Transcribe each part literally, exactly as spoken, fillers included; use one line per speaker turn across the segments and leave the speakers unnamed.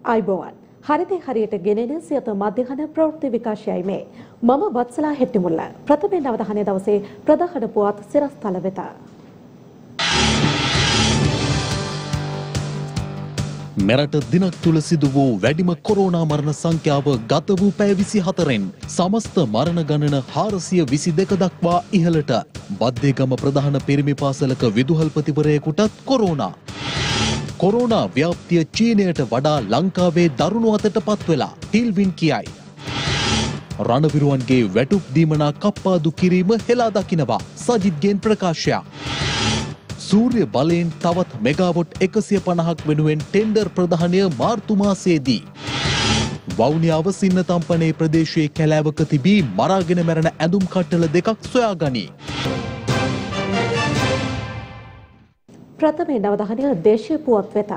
ආයිබෝවන් හරිතේ හරියට ගෙනෙන සියත මධ්‍යහන ප්‍රවෘත්ති විකාශයයි මේ මම වත්සලා හෙට්ටිමුල්ල ප්‍රථමයෙන් අවධානය දවසේ ප්‍රධාන පුවත් සිරස්තල වෙත
මෙරට දිනක් තුල සිදු වූ වැඩිම කොරෝනා මරණ සංඛ්‍යාව ගත වූ පැය විසිහතරෙන් සමස්ත මරණ ගණන හාරසිය විසි දෙක දක්වා ඉහළට. බද්දේගම ප්‍රධාන පිරිමි පාසලක විදුහල්පතිවරයෙකුටත් කොරෝනා. කොරෝනා ව්‍යාප්තිය චීනයට වඩා ලංකාවේ දරුණු අතට පත් වෙලා ටිල්වින් කියයි. රණවිරුවන්ගේ වැටුප් දීමනා කප්පාදු කිරීම හෙලා දකිනවා සජිත්ගෙන් ප්‍රකාශයක්. සූර්ය බලයෙන් තවත් මෙගාවොට් එකසිය පනහක් වෙනුවෙන් ටෙන්ඩර් ප්‍රදානය මාර්තු මාසයේදී. වවුනියාව සින්නතම්පනේ ප්‍රදේශයේ කැලෑවක තිබී මරාගෙන මැරෙන ඇඳුම් කට්ටල දෙකක් සොයාගනී.
ප්‍රථමයෙන් අවධානය දේශීය පුවත් වෙත.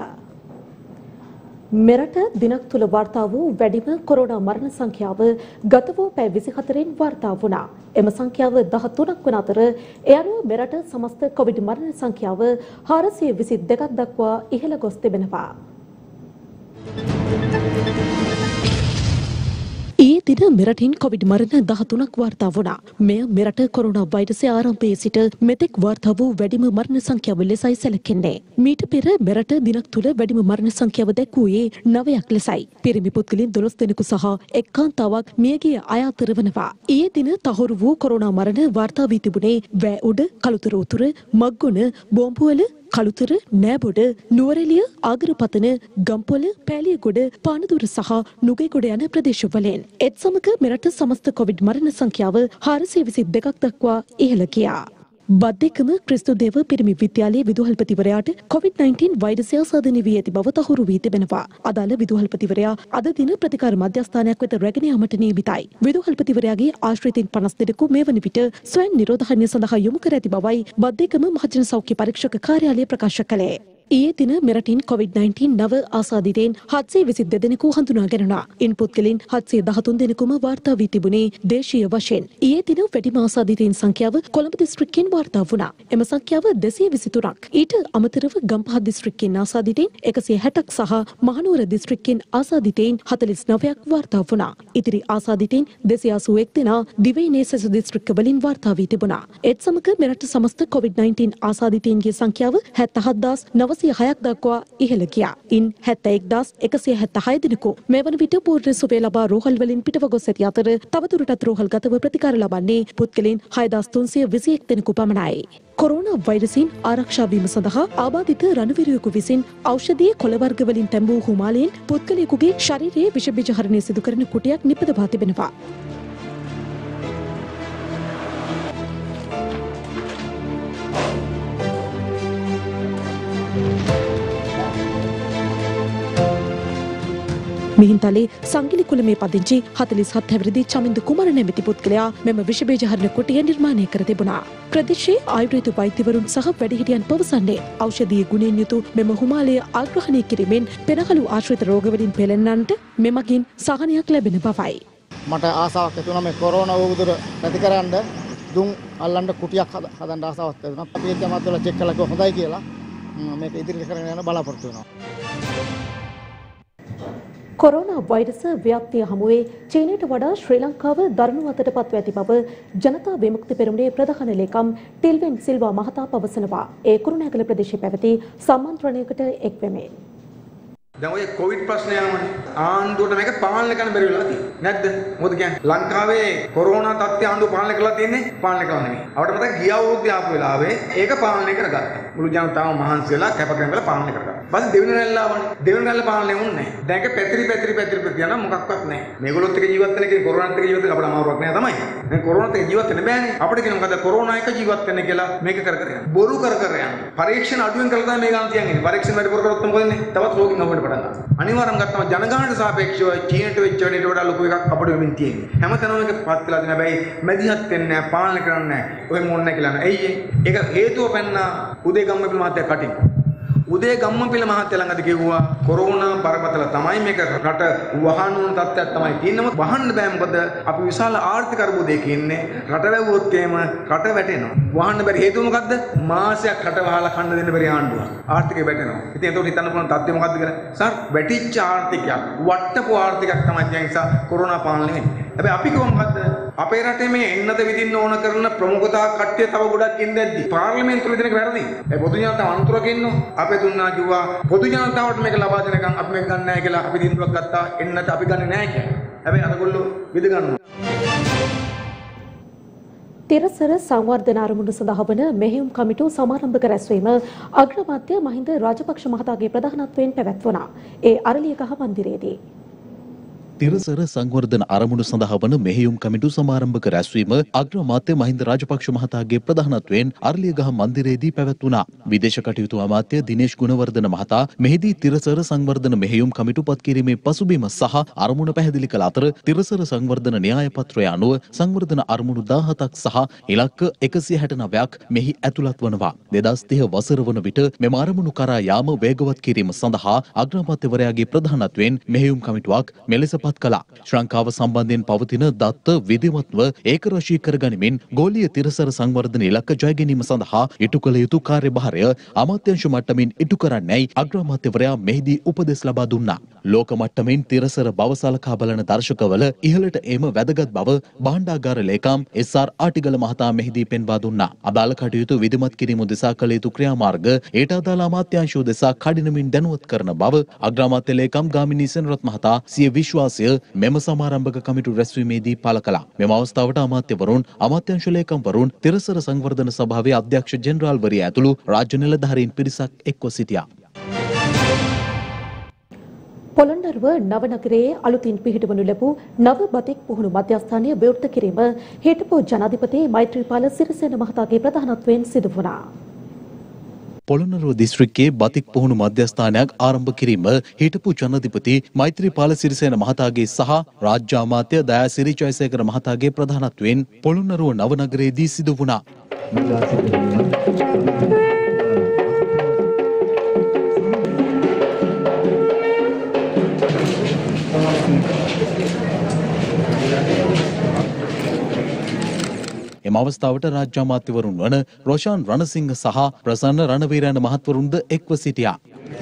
මෙරට දිනක් තුල වාර්තා වූ වැඩිම කොරෝනා මරණ සංඛ්‍යාව ගත වූ පැය විසිහතරෙන් වාර්තා වුණා. එම සංඛ්‍යාව දහතුනක් වන අතර ඒ අනුව මෙරට සමස්ත කොවිඩ් මරණ සංඛ්‍යාව හාරසිය විසි දෙකක් දක්වා ඉහළ ගොස් තිබෙනවා. ඊයේ දින මෙරටින් කොවිඩ් මරණ දහතුනක් වාර්තා වුණා. මෙය මෙරට කොරෝනා වෛරසය ආරම්භයේ සිට මෙතෙක් වාර්තා වූ වැඩිම මරණ සංඛ්‍යාව ලෙසයි සැලකෙන්නේ. මීට පෙර මෙරට දිනක් තුල වැඩිම මරණ සංඛ්‍යාව දැක්වුවේ නවයක් ලෙසයි. පිරිමි පුද්ගලයන් දොළොස් දෙනෙකු සහ එක් කාන්තාවක් මියගිය අය අතර වනවා. ඊයේ දින තහවුරු වූ කොරෝනා මරණ වාර්තා වී තිබුණේ වැෑඋඩ, කළුතර උතුර, මග්ගොන, බෝම්බුවල, කළුතර, නෑබොඩ, නුවරඑළිය, ආගරපතන, ගම්පොළ, පෑලියගොඩ, පානදුර සහ නුගේගොඩ යන ප්‍රදේශවලින්. ඒත් සමග මෙරට සමස්ත කොවිඩ් මරණ සංඛ්‍යාව හාරසිය විසි දෙකක් දක්වා ඉහළ ගියා. බද්දේකම ක්‍රිස්තුදේව පිරිමි විද්‍යාලයේ විදුහල්පතිවරයාට කොවිඩ් නයින්ටීන් වෛරසය ආසාදනය වී ඇති බව තහවුරු වී තිබෙනවා. අදාළ විදුහල්පතිවරයා අද දින ප්‍රතිකාර මධ්‍යස්ථානයක් වෙත රැගෙන යාමට නියමිතයි. විදුහල්පතිවරයාගේ ආශ්‍රිතයින් පනස් දෙනෙකු මේ වන විට ස්වයං නිරෝධායනය සඳහා යොමු කර ඇති බවයි බද්දේකම මහජන සෞඛ්‍ය පරීක්ෂක කාර්යාලය ප්‍රකාශ කළේ. ඊයේ දින මෙරටින් කොවිඩ් නයින්ටීන් නව ආසාදිතයින් හත්සිය විසි දෙදෙනෙකු හඳුනාගෙනුණා. ඉන් පුද්ගලයන් හත්සිය දහතුන් දෙනෙකුම වාර්තා වී තිබුණේ දේශීය වශයෙන්. ඊයේ දින වැඩිම ආසාදිතයින් සංඛ්‍යාව කොළඹ දිස්ත්‍රික්කයෙන් වාර්තා වුණා. එම සංඛ්‍යාව දෙසිය විසි තුනක්. ඊට අමතරව ගම්පහ දිස්ත්‍රික්කයෙන් ආසාදිතයින් එකසිය හැටක් සහ මහනුවර දිස්ත්‍රික්කයෙන් ආසාදිතයින් හතළිස් නවයක් වාර්තා වුණා. ඉතිරි ආසාදිතයින් දෙසිය අසූ එක් දෙනා දිවයිනේ සෙසු දිස්ත්‍රික්ක වලින් වාර්තා වී තිබුණා. ඒත් සමග මෙරට සමස්ත කොවිඩ් නයින්ටීන් ආසාදිතයින්ගේ සංඛ්‍යාව හැත්තෑ හත් දහස් නවසිය හයක් දක්වා ඉහළ ගියා. ඉන් හැත්තෑ එක් දහස් එකසිය හැත්තෑ හය දෙනෙකු මේ වන විට පූර්ණ සුවය ලබා රෝහල් වලින් පිටව ගොස් ඇති අතර තවදුරටත් රෝහල් ගතව ප්‍රතිකාර ලබන්නේ පුද්ගලයන් හය දහස් තුන්සිය විසි එක් දෙනෙකු පමණයි. කොරෝනා වෛරසින් ආරක්ෂා වීම සඳහා ආබාධිත රණවිරුවෙකු විසින් ඖෂධීය කොළ වර්ග වලින් තැඹූ හුමාලයෙන් පුද්ගලයෙකුගේ ශරීරයේ විෂ බීජ හරණය සිදු කරන කුටියක් නිපදවා තිබෙනවා. මිහින්තලේ සංගිලි කුලමේ පදිංචි හතළිස් හත් හැවිරිදි චමින්ද කුමාර නැමැති පුද්ගලයා මෙම විෂ බීජ හරණ කුටිය නිර්මාණය කර තිබුණා. ප්‍රදේශයේ ආයුර්වේද වෛද්‍යවරුන් සහ වැඩිහිටියන් පවසන්නේ ඖෂධීය ගුණයෙන් යුතු මෙම හුමාලය ආග්‍රහණය කිරීමෙන් පෙරහළු ආශ්‍රිත රෝගවලින් පෙළෙන්නන්ට මෙමගින් සහනයක් ලැබෙන බවයි.
මට ආසාවක් ඇති වුණා මේ කොරෝනා වෝගුදුර ප්‍රතිකරන්න දුම් අල්ලන්න කුටියක් හදන්න ආසාවක් ඇති වුණා. අපි ඒක මතවල චෙක් කළා කිව්වා හොඳයි කියලා. මේක ඉදිරියට කරගෙන යන බලාපොරොත්තු වෙනවා.
කොරෝනා වෛරස ව්‍යාප්තිය හමුවේ චීනයට වඩා ශ්‍රී ලංකාව දරුණු අතට පත්ව ඇති බව ජනතා විමුක්ති පෙරමුණේ ප්‍රධාන ලේකම් ටිල්වින් සිල්වා මහතා පවසනවා. ඒ කුරුණෑගල ප්‍රදේශයේ පැවති සම්මන්ත්‍රණයකට එක් වෙමින්
දැන් ඔය කොවිඩ් ප්‍රශ්නය යනවනේ ආණ්ඩුවට මේක පාලනය කරන්න බැරි වෙලා තියෙන්නේ නැද්ද? මොකද කියන්නේ ලංකාවේ කොරෝනා තත්ත්වය ආණ්ඩුව පාලනය කරලා තියෙන්නේ පාලනය කරලා නෙමෙයි. අපිට මතක ගිය අවුරුද්දේ ආපු වෙලාවේ ඒක පාලනය කරගත්තා. මුළු ජනතාව මහන්සි වෙලා කැපකරන වෙලා පාලනය කරගත්තා. ඊපස්සේ දෙවෙනි රැල්ල ආවනේ. දෙවෙනි රැල්ල පාලනය වුණේ නැහැ. දැන් ඒක පැතිරි පැතිරි පැතිරි පැතිරි යන මොකක්වත් නැහැ. මේගොල්ලොත් එක ජීවත් වෙන කෙනෙක් කොරෝනාත් එක්ක ජීවත් වෙන අපිට අමාරුවක් නෑ තමයි. දැන් කොරෝනාත් එක්ක ජීවත් වෙන්න බෑනේ. අපිට කියන මොකද කොරෝනා එක ජීවත් වෙන්න කියලා මේක කර කර යනවා. බොරු කර කර යනවා. පරීක්ෂණ අඩුවෙන් කරලා තමයි මේ ගන්න තියන්නේ. පරීක්ෂණ වැඩි කර කරොත් මොකද වෙන්නේ? තවත් රෝගීන් අපිට පටන් ගන්නවා. අනිවාර්යයෙන්ම ගත්තම ජනගහනට සාපේක්ෂව චීනට වෙච්ච වැඩේට වඩා ලොකු එකක් අපිට වෙමින් තියෙන්නේ. හැමතැනම මේක පත් වෙලා තියෙන හැබැයි මැදිහත් වෙන්නේ නැහැ, පාලනය කරන්නේ නැහැ. ඔය මොන්නේ කියලා නෑ. ඇයි ඒක හේතුව පෙන්න උදේ ගම්මපිල මහත්තයා කටින්. උදේ ගම්මපිල මහත්තයා ළඟද කිව්වා කොරෝනා බරපතල තමයි මේක රට වහන්න උන තත්ත්වයක් තමයි තියෙනම වහන්න බෑ මොකද අපි විශාල ආර්ථික අර්බුදයක ඉන්නේ රට වැවුවොත් එහෙම රට වැටෙනවා වහන්න බැරි හේතුව මොකද්ද මාසයක් රට වහලා කන්න දෙන්න බැරි ආණ්ඩුවක් ආර්ථිකය වැටෙනවා ඉතින් ඒකට හිතන්න පුළුවන් තත්ත්වය මොකද්ද කියලා සර් වැටිච්ච ආර්ථිකයක් වට්ටපු ආර්ථිකයක් තමයි දැන් නිසා කොරෝනා පාලනය වෙන්නේ හැබැයි අපි කොහොමද අපේ රටේ මේ එන්නත විදින්න ඕන කරන ප්‍රමුඛතා කට්ටිය තව ගොඩක් ඉඳද්දි පාර්ලිමේන්තුව විදිනක වැරදි ඒ පොදු ජනතාව අනුතරක ඉන්නවා අපේ දුන්නා කිව්වා පොදු ජනතාවට මේක ලබා දෙනකම් අපි මේක ගන්න නැහැ කියලා අපි දින්දුවක් ගත්තා එන්නත අපි ගන්නේ නැහැ කියලා හැබැයි අදගොල්ලෝ විද ගන්නවා
තිරසර සංවර්ධන අරමුණු සඳහා වන මෙහෙයුම් කමිටු සමාරම්භක රැස්වීම අග්‍රාමාත්‍ය මහින්ද රාජපක්ෂ මහතාගේ ප්‍රධානත්වයෙන් පැවැත්වුණා. ඒ අරලියගහ මන්දිරයේදී
තිරසර සංවර්ධන අරමුණු සඳහා වන මෙහෙයුම් කමිටු සමාරම්භක රැස්වීම අග්‍රාමාත්‍ය මහින්ද රාජපක්ෂ මහතාගේ ප්‍රධානත්වයෙන් අරලියගහ මන්දිරයේදී පැවැත්වුණා. විදේශ කටයුතු අමාත්‍ය දිනේෂ් ගුණවර්ධන මහතා මෙහිදී තිරසර සංවර්ධන මෙහෙයුම් කමිටු පත් කිරීමේ පසුබිම සහ අරමුණ පැහැදිලි කළ අතර තිරසර සංවර්ධන න්‍යාය පත්‍රය අනුව සංවර්ධන අරමුණු දාහතක් සහ ඉලක්ක එකසිය හැට නවයක් මෙහි ඇතුළත් වනවා. දෙදහස් තිහ වසර වන විට මෙම අරමුණු කරා යාම වේගවත් කිරීම සඳහා අග්‍රාමාත්‍යවරයාගේ ප්‍රධානත්වයෙන් මෙහෙයුම් කමිටුවක් මෙලෙස පත් කළා. ශ්‍රී ලංකාව සම්බන්ධයෙන් පවතින දත්ත විධිමත්ව ඒකරාශී කරගනිමින් ගෝලීය තිරසර සංවර්ධන ඉලක්ක ජය ගැනීම සඳහා ඉටු කළ යුතු කාර්යභාරය අමාත්‍යාංශ මට්ටමින් ඉටු කරන්නයි අග්‍රාමාත්‍යවරයා මෙහිදී උපදෙස් ලබා දුන්නා. ලෝක මට්ටමින් තිරසර බව සලකා බලන දර්ශකවල ඉහළට එම වැදගත් බව භාණ්ඩාගාර ලේකම් එස් ආර් ආටිගල මහතා මෙහිදී පෙන්වා දුන්නා. අදාළ කටයුතු විධිමත් කිරීම උදෙසා කළ යුතු ක්‍රියාමාර්ග ඊට අදාළ අමාත්‍යාංශ උදෙසා කඩිනමින් දැනුවත් කරන බව අග්‍රාමාත්‍ය ලේකම් ගාමිණී සෙනරත් මහතා සිය විශ්වාසය මෙම සමාරම්භක කමිටු රැස්වීමේදී පළ කළා. මෙම අවස්ථාවට අමාත්‍යවරුන්, අමාත්‍යාංශ ලේකම්වරුන්, තිරසර සංවර්ධන සභාවේ අධ්‍යක්ෂ ජෙනරාල්වරිය ඇතුළු රාජ්‍ය නිලධාරීන් පිරිසක් එක්ව සිටියා.
පොළොන්නරුව නවනගරයේ අලුතින් පිහිටවනු ලැබූ නව බතික් පුහුණු මධ්‍යස්ථානය විවෘත කිරීම හිටපු ජනාධිපති මෛත්‍රීපාල සිරිසේන මහතාගේ ප්‍රධානත්වයෙන් සිදු වුණා.
පොළොන්නරුව දිස්ත්‍රික්කයේ බතික් පුහුණු මධ්‍යස්ථානයක් ආරම්භ කිරීම හිටපු ජනාධිපති මෛත්‍රීපාල සිරිසේන මහතාගේ සහ රාජ්‍ය අමාත්‍ය දයාසිරි ජයසේකර මහතාගේ ප්‍රධානත්වයෙන් පොළොන්නරුව නවනගරයේදී සිදු වුණා. එම අවස්ථාවට රාජ්‍ය අමාත්‍යවරුන් වන රොෂාන් රණසිංහ සහ ප්‍රසන්න රණවීරයන් මහත්වරුන්ද එක්ව සිටියා.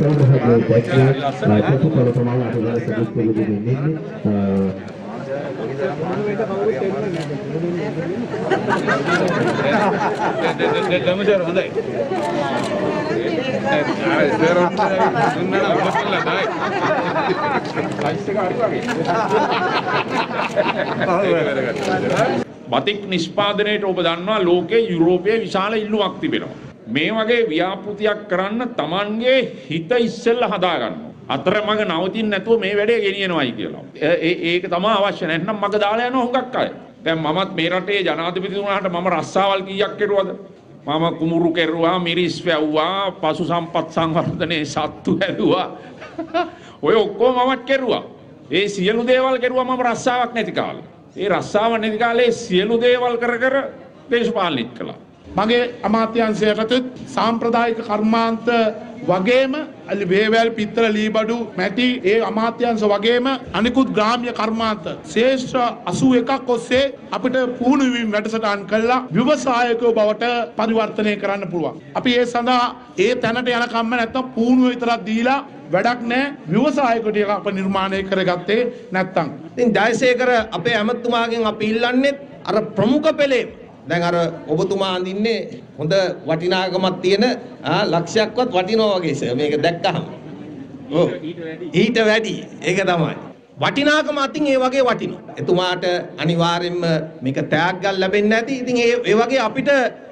බතික් නිෂ්පාදනයට ඔබ දන්නවා ලෝකයේ යුරෝපයේ විශාල ඉල්ලුමක් තිබෙනවා. මේ වගේ ව්‍යාපෘතියක් කරන්න Tamanගේ හිත ඉස්සෙල්ලා හදා ගන්නවා. අතරමඟ නවතින්න නැතුව මේ වැඩේ ගෙනියනවායි කියලා. ඒ ඒක තමයි අවශ්‍ය. නැත්නම් මග දාලා යනවා හුඟක් අය. දැන් මමත් මේ රටේ ජනාධිපති වුණාට මම රස්සාවල් කීයක් කෙරුවද? මම කුමුරු කෙරුවා, මිරිස් වැව්වා, පශු සම්පත් සංවර්ධනයේ සත්තු හැදුවා. ඔය ඔක්කොම මමත් කෙරුවා. ඒ සියලු දේවල් කෙරුවා මම රස්සාවක් නැති කාලේ. ඒ රස්සාව නැති කාලේ සියලු දේවල් කර කර දේශපාලනය කළා.
මගේ අමාත්‍යාංශයට සාම්ප්‍රදායික කර්මාන්ත වගේම වේවැල් පිත්තල ලීබඩු මැටි ඒ අමාත්‍යාංශ වගේම අනිකුත් ග්‍රාම්‍ය කර්මාන්ත ශේෂ්ඨ අසූ එකක් ඔස්සේ අපිට පුහුණු වීම වැඩසටහන් කළා ව්‍යවසායකයෝ බවට පරිවර්තනය කරන්න පුළුවන්. අපි ඒ සඳහා ඒ තැනට යනකම්ම නැත්තම් පුහුණුව විතරක් දීලා වැඩක් නැහැ. ව්‍යවසායකයෝ ටික අප නිර්මාණය කරගත්තේ නැත්තම්.
ඉතින් ජයසේකර අපේ ඇමතුමාගෙන් අපි ඉල්ලන්නේ අර ප්‍රමුඛ පෙළේ දැන් අර ඔබතුමා අඳින්නේ හොඳ වටිනාකමක් තියෙන ලක්ෂයක්වත් වටිනවා වගේ මේක දැක්කහම. ඔව්. ඊට වැඩි. ඒක තමයි. වටිනාකම අතින් ඒ වගේ වටිනවා. එතුමාට අනිවාර්යෙන්ම මේක තෑග්ගක් ලැබෙන්නේ නැති. ඉතින් ඒ ඒ වගේ අපිට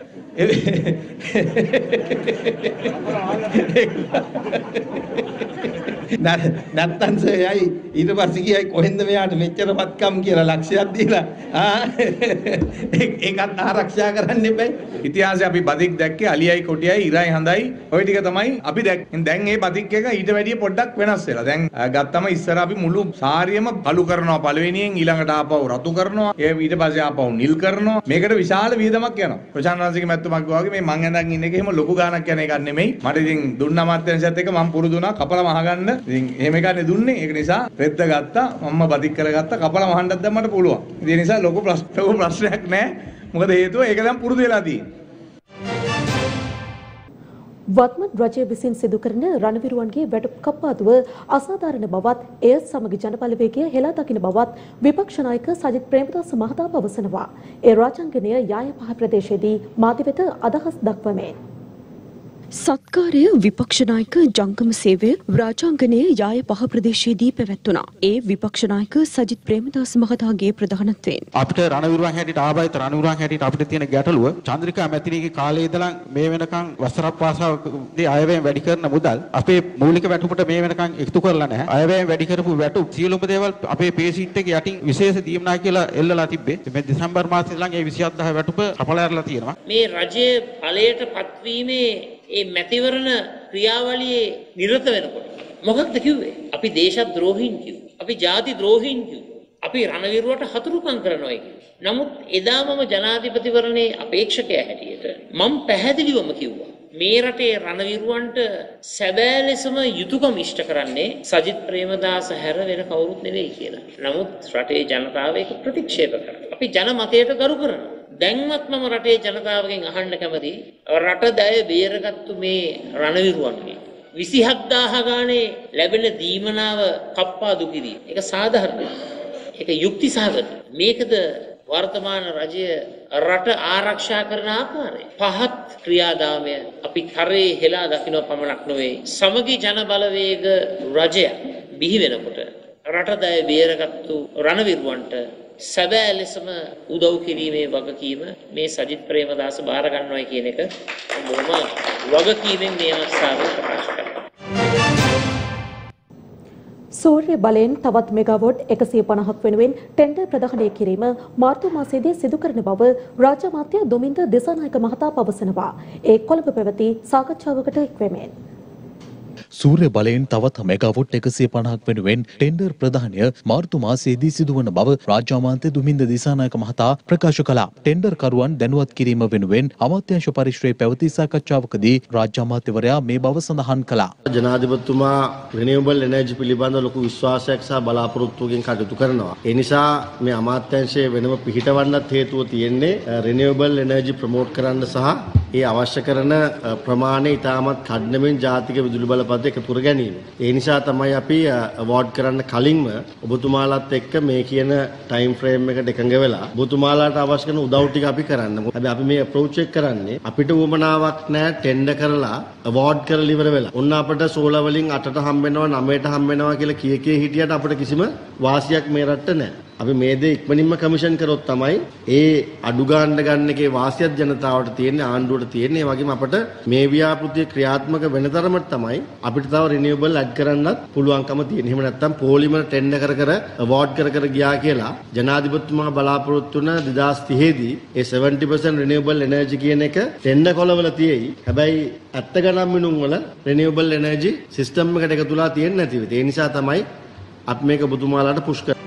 නැත්තන් සයයි ඊට පස්සේ ගියයි කොහෙන්ද මෙයාට මෙච්චර පත්කම් කියලා ලක්ෂයක් දීලා ඒකත් ආරක්ෂා කරන්න එපා.
ඉතිහාසයේ අපි බතික් දැක්කේ අලියයි කොටියයි ඉරයි හඳයි ওই ටික තමයි අපි දැක්කේ. දැන් මේ බතික් එක ඊට වැඩිය පොඩ්ඩක් වෙනස් වෙලා. දැන් ගත්තම ඉස්සර අපි මුළු සාරියම කළු කරනවා පළවෙනියෙන් ඊළඟට ආපහු රතු කරනවා. ඒ ඊට පස්සේ ආපහු නිල් කරනවා. මේකට විශාල වියදමක් යනවා. ප්‍රශාන්ත රාජසිංහ මැතිතුමා
අමාත්‍යතුමා කිව්වා වගේ මේ මං ඇඳන් ඉන්න එක එහෙම ලොකු ගාණක් යන එකක් නෙමෙයි. මට ඉතින් දුන්න අමාත්‍යංශයත් එක්ක මම පුරුදු වුණා කපලා මහගන්න. ඉතින් එහෙම එකනේ දුන්නේ. ඒක නිසා රෙද්ද ගත්තා. මම බදික් කරගත්තා. කපලා මහන්නත් දැන් මට පුළුවන්. ඒ නිසා ලොකු ප්‍රශ්නයක් නැහැ. මොකද හේතුව ඒක දැන් පුරුදු වෙලා තියෙන්නේ.
වත්මන් රජය විසින් සිදු කරන රණවිරුවන්ගේ වැටුප් කප්පාදුව අසාධාරණ බවත් එය සමග ජනබලවේගය හෙලා දකින බවත් විපක්ෂ නායක සජිත් ප්‍රේමදාස මහතා පවසනවා. ඒ රාජාංගනය යායපහ ප්‍රදේශයේදී මාධ්‍ය වෙත අදහස් දක්වමින් සත්කාරය විපක්ෂ නායක ජංගම සේවය රාජාංගනයේ යාය පහ ප්‍රදේශයේදී පැවැත්වුණා. ඒ විපක්ෂ නායක සජිත් ප්‍රේමදාස මහතාගේ ප්‍රධානත්වයෙන්
අපිට රණවිරුවන් හැටියට ආබාධිත රණවිරුවන් හැටියට අපිට තියෙන ගැටලුව චන්ද්‍රිකා මැතිණියගේ කාලේ ඉඳලා මේ වෙනකන් වසරක් පාසාවකදී අයවැයෙන් වැඩි කරන මුදල් අපේ මූලික වැටුපට මේ වෙනකන් එකතු කරලා නැහැ. අයවැයෙන් වැඩි කරපු වැටුප් සියලුම දේවල් අපේ පේ ෂීට් එකේ යටින් විශේෂ දීමනා කියලා එල්ලලා තිබ්බේ. මේ දෙසැම්බර් මාසයේ ඉඳලා ඒ විසිහත් දහය වැටුප කපලා ඇරලා තියෙනවා.
මේ රජයේ ඵලයට පත්වීමේ ඒ මැතිවරණ ක්‍රියාවලියේ නිරත වෙනකොට මොකක්ද කිව්වේ? අපි දේශද්‍රෝහීන් කිව්වා. අපි ජාති ද්‍රෝහීන් කිව්වා. අපි රණවිරුවට හතුරුකම් කරනවා කිව්වා. නමුත් එදා මම ජනාධිපතිවරණයේ අපේක්ෂකයා හැටියට මම පැහැදිලිවම කිව්වා මේ රටේ රණවිරුවන්ට සැබෑ ලෙසම යුතුයකම ඉෂ්ට කරන්නේ සජිත් ප්‍රේමදාස හැර වෙන කවුරුත් නෙවෙයි කියලා. නමුත් රටේ ජනතාව ඒක ප්‍රතික්ෂේප කරනවා. අපි ජනමතයට ගරු කරනවා. දැන්වත් මම රටේ ජනතාවගෙන් අහන්න කැමතියි රට දැය බේරගත්තු මේ රණවිරුවන්ගේ විසිහත් දාහ ගානේ ලැබෙන දීමනාව කප්පාදු කිරීම. ඒක සාධාරණයි. ඒක යුක්ති සහගතයි. මේකද වර්තමාන රජය රට ආරක්ෂා කරන ආකාරය. පහත් ක්‍රියාදාමය අපි කරේ හෙලා දකින්න පමණක් නොවේ. සමගි ජන බලවේග රජය බිහි වෙනකොට රට දැය බේරගත්තු රණවිරුවන්ට සැබෑ ලෙසම උදව් කිරීමේ වගකීම මේ සජිත් ප්‍රේමදාස බාර ගන්නවයි කියන එක මොනම වගකීමෙන් මේ අවස්ථාවේ ප්‍රකාශ කරනවා.
සූර්ය බලයෙන් තවත් මෙගාවොට් එකසිය පනහක් වෙනුවෙන් ටෙන්ඩර් ප්‍රදානය කිරීම මාර්තු මාසයේදී සිදු කරන බව රාජ්‍ය අමාත්‍ය දුමින්ද දිසානායක මහතා පවසනවා. ඒ කොළඹ පැවති සාකච්ඡාවකට එක්වෙමින්
සූර්ය බලයෙන් තවත් මෙගාවොට් එකසිය පනහක් වෙනුවෙන් ටෙන්ඩර් ප්‍රදානය මාර්තු මාසයේදී සිදුවන බව රාජ්‍ය අමාත්‍ය දුමින්ද දිසානායක මහතා ප්‍රකාශ කළා. ටෙන්ඩර් කරුවන් දැනුවත් කිරීම වෙනුවෙන් අමාත්‍යාංශ පරිශ්‍රයේ පැවති සාකච්ඡාවකදී රාජ්‍ය අමාත්‍යවරයා මේ බව සඳහන් කළා.
ජනාධිපතිතුමා රිනියුබල් එනර්ජි පිළිබඳ ලොකු විශ්වාසයක් සහ බලාපොරොත්තුවකින් කටයුතු කරනවා. ඒ නිසා මේ අමාත්‍යාංශයේ වෙනම පිහිටවන්නත් හේතුව තියෙන්නේ රිනියුබල් එනර්ජි ප්‍රොමෝට් කරන්න සහ ඒ අවශ්‍ය කරන ප්‍රමාණය ඉතාමත් කඩනමින් ජාතික විදුලි බලපත්‍රය එකතු කර ගැනීම. ඒ නිසා තමයි අපි අවෝඩ් කරන්න කලින්ම ඔබතුමාලාත් එක්ක මේ කියන ටයිම් ෆ්‍රේම් එකට එකඟ වෙලා ඔබතුමාලාට අවශ්‍ය කරන උදව් ටික අපි කරන්න. හැබැයි අපි මේ අප්‍රෝච් එක කරන්නේ අපිට උවමනාවක් නැහැ ටෙන්ඩර් කරලා අවෝඩ් කරලා ඉවර වෙලා. ඔන්න අපිට සෝලා වලින් අටට හම්බ වෙනවා නවයට හම්බ වෙනවා කියලා කිය කිය හිටියට අපිට කිසිම වාසියක් මේ රටට නැහැ. අපි මේ දේ ඉක්මනින්ම කමිෂන් කරොත් තමයි ඒ අඩු ගන්න ගන්න එකේ වාසියක් ජනතාවට තියෙන්නේ ආණ්ඩුවට තියෙන්නේ. ඒ වගේම අපිට මේ ව්‍යාපෘතිය ක්‍රියාත්මක වෙන තරමට තමයි අපිට තව රිනියුබල් ඇඩ් කරන්නත් පුළුවන්කම තියෙන්නේ. එහෙම නැත්නම් පොලිමර ටෙන්ඩර් කර කර අවෝඩ් කර කර ගියා කියලා ජනාධිපතිතුමා බලාපොරොත්තු වුණ දෙදාස් තිහේදී ඒ සෙවන්ටි පර්සන්ට් රිනියුබල් එනර්ජි කියන එක ටෙන්ඩර් කොළවල තියෙයි. හැබැයි ඇත්ත ගණන් මිනුම් වල රිනියුබල් එනර්ජි සිස්ටම් එකට එකතුලා තියෙන්නේ නැති වෙයි. ඒ නිසා තමයි අපි මේක බුදුමාලාට පුෂ් කරන්නේ.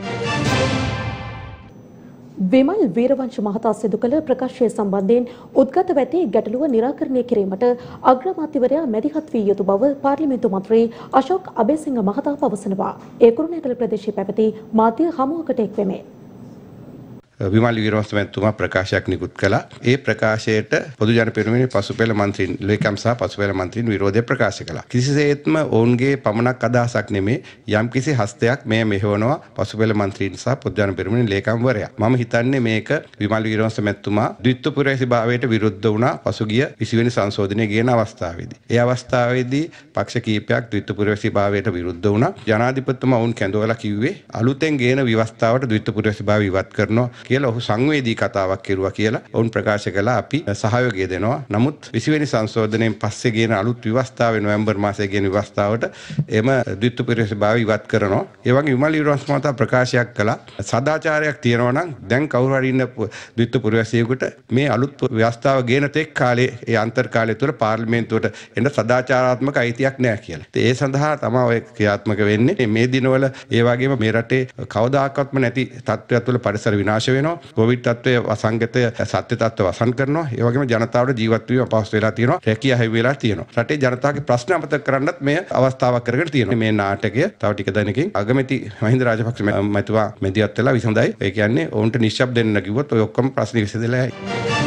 විමල් වීරවංශ මහතා සිදු කළ ප්‍රකාශය සම්බන්ධයෙන් උද්ගත වැටි ගැටලුව නිරාකරණය කිරීමට අග්‍රාමාත්‍යවරයා මැදිහත් වී යුතු බව පාර්ලිමේන්තු මන්ත්‍රී අශෝක් අබේසිංහ මහතා පවසනවා. ඒ කුරුණෑගල ප්‍රදේශයේ පැවති මාධ්‍ය හමුවකට එක්වෙමි.
විමල් වීරවංශ මහත්මයා ප්‍රකාශයක් නිකුත් කළා. ඒ ප්‍රකාශයට පොදු ජන පෙරමුණේ පසුපෙළ මන්ත්‍රීන් ලේකම් සහ පසුපෙළ මන්ත්‍රීන් විරෝධය ප්‍රකාශ කළා. කිසිසේත්ම ඔවුන්ගේ පමණක් අදහසක් නෙමේ යම්කිසි හස්තයක් මේ මෙහෙවනවා පසුපෙළ මන්ත්‍රීන් සහ පොදු ජන පෙරමුණේ ලේකම්වරයා. මම හිතන්නේ මේක විමල් වීරවංශ මහත්මයා ද්විත්වපුරවැසි භාවයට විරුද්ධ වුණා පසුගිය විසි වෙනි සංශෝධනය ගෙන අවස්ථාවේදී. ඒ අවස්ථාවේදී පක්ෂ කීපයක් ද්විත්වපුරවැසි භාවයට විරුද්ධ වුණා. ජනාධිපතිතුමා ඔවුන් කැඳවලා කිව්වේ අලුතෙන් ගේන විවස්ථාවට ද්විත්වපුරවැසි භාවය ඉවත් කරනවා කියලා ඔහු සංවේදී කතාවක් කෙරුවා කියලා ඔවුන් ප්‍රකාශ කළා. අපි සහයෝගය දෙනවා. නමුත් විසි වෙනි සංශෝධනයෙන් පස්සේ ගේන අලුත් විවස්ථාවේ නොවැම්බර් මාසයේ ගේන විවස්ථාවට එම ද්විත්වපුරවැසි භාවය ඉවත් කරනවා. ඒ වගේ විමල් වීරවංශ මහතා ප්‍රකාශයක් කළා. සදාචාරයක් තියෙනවා නම් දැන් කවුරු හරි ඉන්න ද්විත්වපුරවැසියෙකුට මේ අලුත් විවස්ථාව ගේන තෙක් කාලේ ඒ අන්තර් කාලය තුළ පාර්ලිමේන්තුවට එන්න සදාචාරාත්මක අයිතියක් නැහැ කියලා. ඒ සඳහා තමයි ඔය ක්‍රියාත්මක වෙන්නේ. මේ දිනවල ඒ වගේම මේ රටේ කවදාකවත්ම නැති තත්ත්වයක් තුළ පරිසර විනාශ වෙනවා. කොවිඩ් තත්ත්වය වසංගතය සත්‍ය තත්ත්ව වසන් කරනවා. ඒ වගේම ජනතාවට ජීවත් වීම අපහසු වෙලා තියෙනවා. රැකියාව හැවි වෙලා තියෙනවා. රටේ ජනතාවගේ ප්‍රශ්න අමතක කරන්නත් මේ අවස්ථාවක් කරගෙන තියෙනවා. මේ නාටකය තව ටික දිනකින් අගමැති මහින්ද රාජපක්ෂ මැතිතුමා මෙදියත් වෙලා විසඳයි. ඒ කියන්නේ ඔවුන්ට නිශ්ශබ්ද වෙන්න කිව්වොත් ඔය ඔක්කොම ප්‍රශ්න විසඳලා යයි.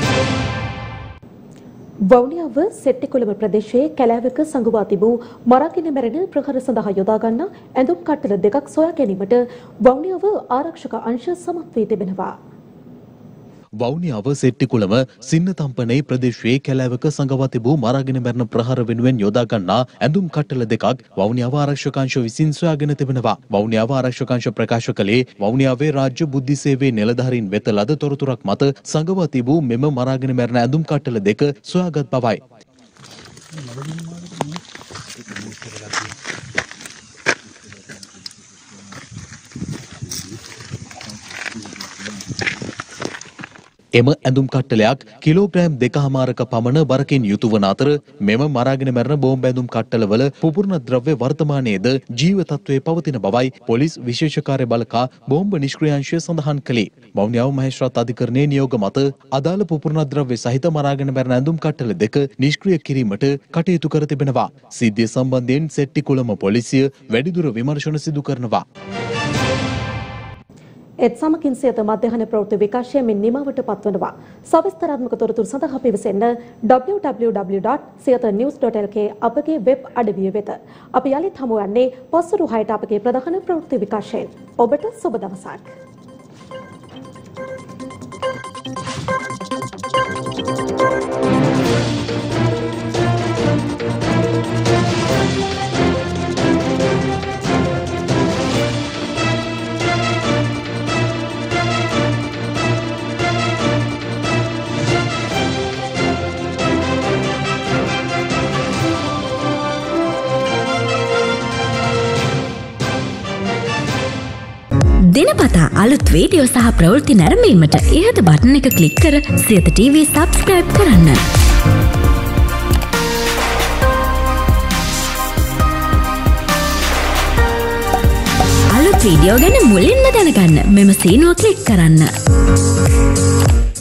වවුනියාව සෙට්ටිකුළම ප්‍රදේශයේ කැලෑවක සංගවා තිබූ මරාගෙන මැරෙන ප්‍රහාර සඳහා යොදා ගන්නා ඇඳුම් කට්ටල දෙකක් සොයා ගැනීමට වවුනියාව ආරක්ෂක අංශ සමත් වී තිබෙනවා.
වවුනියාව සෙට්ටිකුළම සින්නතම්පනේ ප්‍රදේශයේ කැලෑවක සංගවා තිබූ මරාගෙන මැරෙන ප්‍රහාර වෙනුවෙන් යොදා ගන්නා ඇඳුම් කට්ටල දෙකක් වවුනියාව ආරක්ෂක අංශ විසින් සොයාගෙන තිබෙනවා. වවුනියාව ආරක්ෂක අංශ ප්‍රකාශ කළේ වවුනියාවේ රාජ්‍ය බුද්ධි සේවයේ නිලධාරීන් වෙත ලද තොරතුරක් මත සංගවා තිබූ මෙම මරාගෙන මැරෙන ඇඳුම් කට්ටල දෙක සොයාගත් බවයි. එම ඇඳුම් කට්ටලයක් කිලෝග්‍රෑම් දෙකහමාරක පමණ බරකින් යුතු වන අතර මෙම මරාගෙන මැරෙන බෝම්බ ඇඳුම් කට්ටලවල පුපුරන ද්‍රව්‍ය වර්තමානයේද ජීව තත්ත්වයේ පවතින බවයි පොලිස් විශේෂ කාර්ය බළකා බෝම්බ නිෂ්ක්‍රියාංශය සඳහන් කළේ. වවුනියාව මහේස්ත්‍රාත් අධිකරණයේ නියෝග මත අදාළ පුපුරන ද්‍රව්‍ය සහිත මරාගෙන මැරෙන ඇඳුම් කට්ටල දෙක නිෂ්ක්‍රිය කිරීමට කටයුතු කර තිබෙනවා. සිද්ධිය සම්බන්ධයෙන් සෙට්ටිකුළම පොලිසිය වැඩිදුර විමර්ශන සිදු කරනවා.
එත් සමකින් සියත මධ්‍යහන ප්‍රවෘත්ති විකාශය මෙන් නිමවට පත්වනවා. සවිස්තරාත්මක තොරතුරු සඳහා පිවිසෙන්න double-u double-u double-u dot siyatha news dot l k අපගේ වෙබ් අඩවිය වෙත. අපි යලිත් හමු යන්නේ පස්වරු හයට අපගේ ප්‍රධාන ප්‍රවෘත්ති විකාශයෙන්. ඔබට සුබ දවසක්.
දිනපතා අලුත් වීඩියෝ සහ ප්‍රවෘත්ති නැරඹීමට ඉහත බටන් එක ක්ලික් කර සියත ටීවී සබ්ස්ක්‍රයිබ් කරන්න. අලුත් වීඩියෝ ගැන මුලින්ම දැනගන්න මෙම සීනුව ක්ලික් කරන්න.